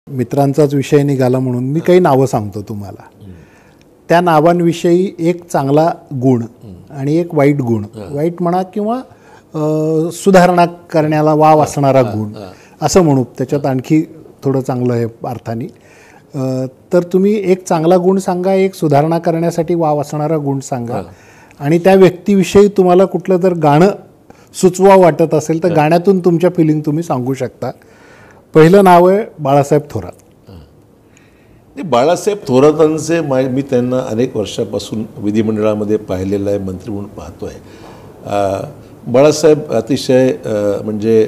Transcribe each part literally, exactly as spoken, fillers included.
मित्रांचाच विषय निघाला म्हणून मी काही नावं सांगतो तुम्हाला. त्या नावांविषयी एक चांगला गुण आणि एक वाईट गुण, वाईट म्हणा किंवा सुधारणा करण्याला वाव असणारा गुण असं म्हणू, त्याच्यात आणखी थोडं चांगलं आहे अर्थाने. तर तुम्ही एक चांगला गुण सांगा, एक सुधारणा करण्यासाठी वाव असणारा गुण सांगा, आणि त्या व्यक्तीविषयी तुम्हाला कुठलं तर गाणं सुचवा वाटत असेल तर गाण्यातून तुमच्या फिलिंग तुम्ही सांगू शकता. पहिलं नाव आहे बाळासाहेब थोरात. बाळासाहेब थोरातांचे मा मी त्यांना अनेक वर्षापासून विधिमंडळामध्ये पाहिलेलं आहे, मंत्री म्हणून पाहतो आहे. बाळासाहेब अतिशय म्हणजे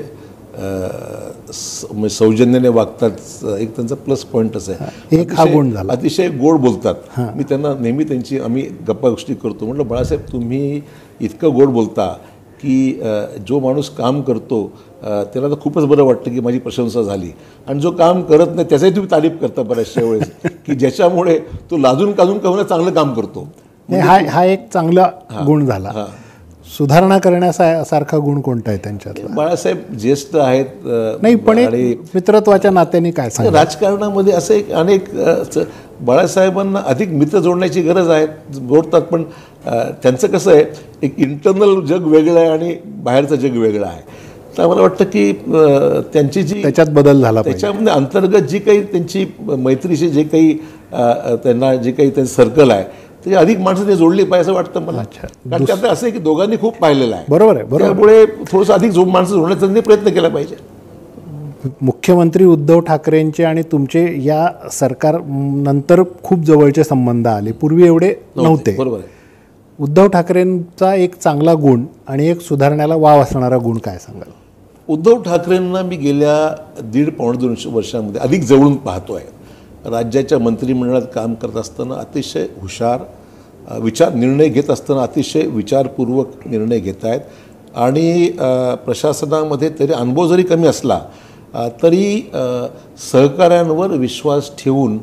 सौजन्याने वागतात, एक त्यांचा प्लस पॉईंटच आहे. एक हा गुण झाला. अतिशय गोड बोलतात. मी त्यांना नेहमी त्यांची आम्ही गप्पा गोष्टी करतो. म्हटलं बाळासाहेब तुम्ही इतकं गोड बोलता की जो माणूस काम करतो त्याला तर खूपच बरं वाटतं की माझी प्रशंसा झाली, आणि जो काम करत नाही त्याचाही तुम्ही तारीफ करता बऱ्याचशा वेळेस की ज्याच्यामुळे तो लाजून काजून का होणं चांगलं काम करतो. हा हा एक चांगला गुण झाला. सुधारणा करण्यासारखा गुण कोणता आहे त्यांच्यात? बाळासाहेब ज्येष्ठ आहेत. नाही पण मित्रत्वाच्या नात्याने काय सांगा, राजकारणामध्ये असं एक अनेक बाळासाहेबांना अधिक मित्र जोडण्याची गरज आहे, जोडतात. पण त्यांचं कसं आहे, एक इंटरनल जग वेगळं आहे आणि बाहेरचं जग वेगळं आहे. तर मला वाटतं की त्यांची जी त्याच्यात बदल झाला, त्याच्यामध्ये अंतर्गत जी काही त्यांची मैत्रीशी जे काही त्यांना जे काही त्यांचं सर्कल आहे ते अधिक माणसं ते जोडली पाहिजे असं वाटतं मला. कारण त्यात असं आहे की दोघांनी खूप पाहिलेलं आहे. बरोबर आहे, बरोबर. त्यामुळे थोडंसं अधिक जो माणसं जोडण्याचा त्यांनी प्रयत्न केला पाहिजे. मुख्यमंत्री उद्धव ठाकरेंचे आणि तुमचे या सरकार नंतर खूप जवळचे संबंध आले, पूर्वी एवढे नव्हते. बरोबर आहे. उद्धव ठाकरेंचा एक चांगला गुण आणि एक सुधारण्याला वाव असणारा गुण काय सांगाल? उद्धव ठाकरेंना मी गेल्या दीड पावणे दोनशे वर्षांमध्ये अधिक जवळून पाहतो आहे. राज्याच्या मंत्रिमंडळात काम करत असताना अतिशय हुशार विचार निर्णय घेत असताना अतिशय विचारपूर्वक निर्णय घेत आहेत, आणि प्रशासनामध्ये तरी अनुभव जरी कमी असला तरी सहकाऱ्यांवर विश्वास ठेवून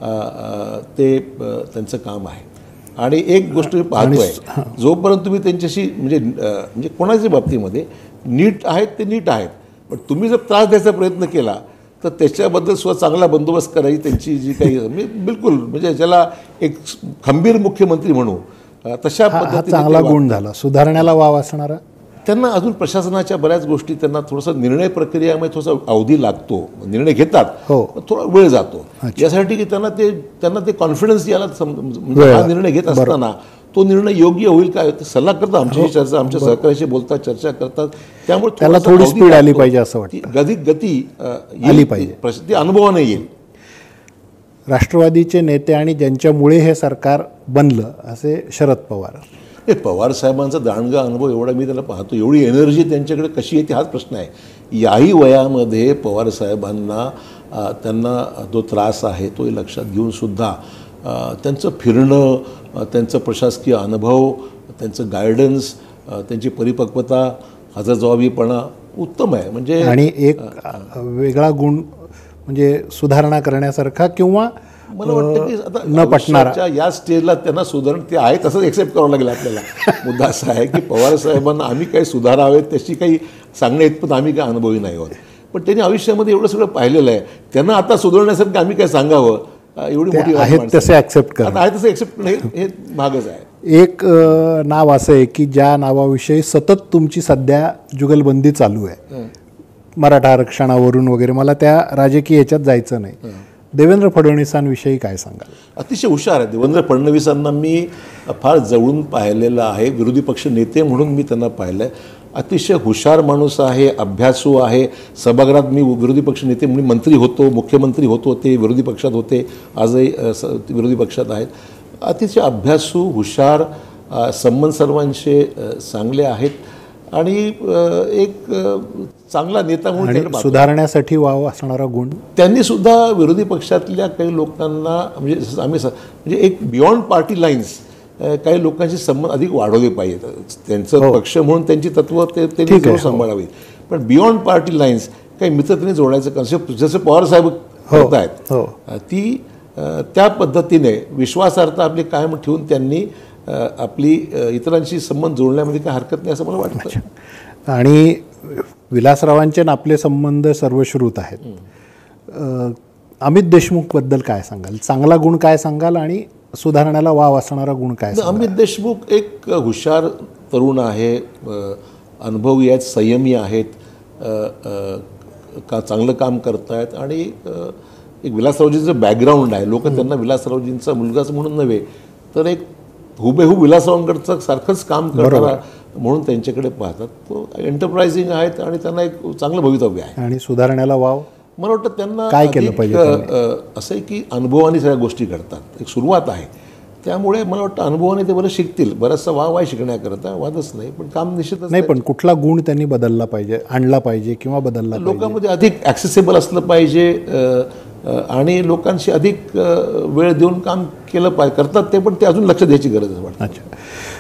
ते त्यांचं काम आहे. आणि एक गोष्ट मी पाहतो आहे, जोपर्यंत तुम्ही त्यांच्याशी म्हणजे म्हणजे कोणाच्या बाबतीमध्ये नीट आहेत ते नीट आहेत, पण तुम्ही जर त्रास द्यायचा प्रयत्न केला तर त्याच्याबद्दल सुद्धा चांगला बंदोबस्त करायची त्यांची जी काही मी बिलकुल म्हणजे ज्याला एक खंबीर मुख्यमंत्री म्हणू तशा पद्धतीने चांगला गुण झाला. सुधारण्याला वाव असणारा त्यांना अजून प्रशासनाच्या बऱ्याच गोष्टी त्यांना थोडंसं निर्णय प्रक्रियामध्ये थोडासा अवधी लागतो, निर्णय घेतात, हो, थोडा वेळ जातो यासाठी की त्यांना ते त्यांना ते कॉन्फिडन्स यायला म्हणजे हा निर्णय घेत असताना तो निर्णय योग्य होईल काय सल्ला करतात, आमची चर्चा आमच्या सहकार्याशी बोलतात, चर्चा करतात. त्यामुळे त्याला थोडी स्पीड आली पाहिजे असं वाटतं, गती गती आली पाहिजे, ती अनुभवाने येईल. राष्ट्रवादीचे नेते आणि ज्यांच्यामुळे हे सरकार बनलं असे शरद पवार. हे पवार साहेबांचा दांडगा अनुभव एवढा मी त्याला पाहतो, एवढी एनर्जी त्यांच्याकडे कशी येते हाच प्रश्न आहे. याही वयामध्ये पवार साहेबांना त्यांना जो त्रास आहे तो लक्षात घेऊन सुद्धा त्यांचं फिरणं, त्यांचं प्रशासकीय अनुभव, त्यांचं गायडन्स, त्यांची परिपक्वता, हजरजबाबीपणा उत्तम आहे. म्हणजे आणि एक वेगळा गुण म्हणजे सुधारणा करण्यासारखा किंवा मला वाटतं की आता न पटणारा या स्टेजला त्यांना सुधारण ते आहे तसंच एक्सेप्ट करावं लागेल आपल्याला. मुद्दा असा आहे की पवार साहेबांना आम्ही काही सुधारावेत त्याची काही सांगण्या इतपत आम्ही काही अनुभवी नाही आहोत, पण त्यांनी आयुष्यामध्ये एवढं सगळं पाहिलेलं आहे. त्यांना आता सुधारण्यासारखं आम्ही काय सांगावं एवढी मोठी आहेत तसे ॲक्सेप्ट करा, आहे तसं एक्सेप्ट नाही हे भागच आहे. एक नाव असं आहे की ज्या नावाविषयी सतत तुमची सध्या जुगलबंदी चालू आहे, मराठा आरक्षणावरून वगैरे, मला त्या राजकीय ह्याच्यात जायचं नाही. देवेंद्र फडणवीसांविषयी काय सांगाल? अतिशय हुशार आहे देवेंद्र फडणवीसांना मी फार जवळून पाहिलेलं आहे, विरोधी पक्ष नेते म्हणून मी त्यांना पाहिलं आहे. अतिशय हुशार माणूस आहे, अभ्यासू आहे. सभागृहात मी विरोधी पक्ष नेते म्हणून मंत्री होतो, मुख्यमंत्री होतो, ते विरोधी पक्षात होते, आजही विरोधी पक्षात आहेत. अतिशय अभ्यासू, हुशार, संबंध सर्वांचे चांगले आहेत आणि एक चांगला नेता म्हणून सुधारण्यासाठी वाव असणारा गुण. त्यांनी सुद्धा विरोधी पक्षातल्या काही लोकांना म्हणजे आम्ही म्हणजे एक बियॉन्ड पार्टी लाईन्स काही लोकांशी संबंध अधिक वाढवले पाहिजेत. त्यांचं पक्ष म्हणून त्यांची तत्व ते त्यांनी सांभाळावी, पण बियॉन्ड पार्टी लाईन्स काही मित्रतेने जोडायचं कन्सेप्ट जसं पवार साहेब करत आहेत ती त्या पद्धतीने विश्वासार्हता आपली कायम ठेवून त्यांनी आपली इतरांशी संबंध जोडण्यामध्ये काही हरकत नाही असं मला वाटतं. आणि विलासरावांचे आपले संबंध सर्वश्रुत आहेत. अमित देशमुखबद्दल काय सांगाल? चांगला गुण काय सांगाल आणि सुधारण्याला वाव असणारा गुण काय सांगाल? अमित देशमुख एक हुशार तरुण आहे, अनुभवी आहेत, संयमी आहेत, का चांगलं काम करतायत आणि एक विलासरावजींचं बॅकग्राऊंड आहे. लोक त्यांना विलासरावजींचा मुलगाच म्हणून नव्हे तर एक हुबेहूब विलासरावांकडचं सारखंच काम करणारा म्हणून त्यांच्याकडे पाहतात. तो एंटरप्राइझिंग आहेत आणि त्यांना एक चांगलं भवितव्य आहे. आणि सुधारण्याला वाव मला वाटतं त्यांना काय केलं पाहिजे? असं आहे की अनुभवाने सगळ्या गोष्टी घडतात, एक सुरुवात आहे. त्यामुळे मला वाटतं अनुभवाने ते बरं शिकतील. बराचसा वाव आहे शिकण्याकरता, वादच नाही, पण काम निश्चितच नाही. पण कुठला गुण त्यांनी बदलला पाहिजे, आणला पाहिजे किंवा बदलला पाहिजे? लोकांमध्ये अधिक ॲक्सेसिबल असलं पाहिजे आणि लोकांशी अधिक वेळ देऊन काम केलं पाहिजे. करतात ते, पण ते अजून लक्ष द्यायची गरज आहे वाटतं. अच्छा.